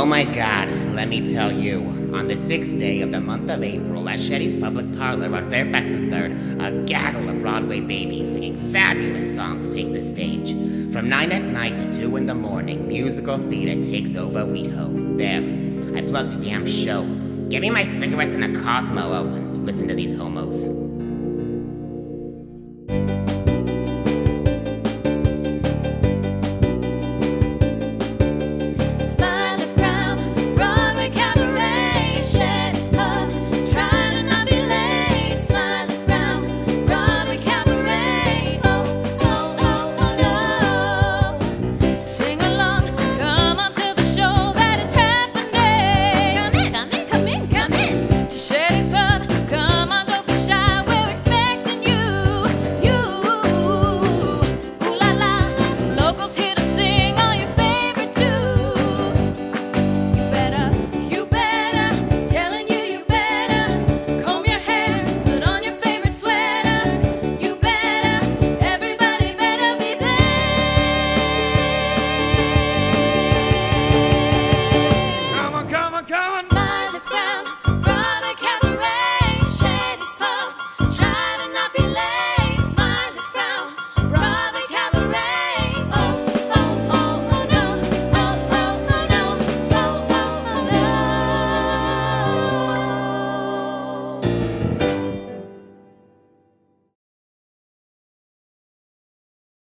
my God, let me tell you. On the 6th day of the month of April, at Sheddy's public parlor on Fairfax Third, a gaggle of Broadway babies singing fabulous songs take the stage. From 9 at night to 2 in the morning, musical theater takes over, we-ho. There, I plugged the damn show. Give me my cigarettes and a Cosmo, and listen to these homos.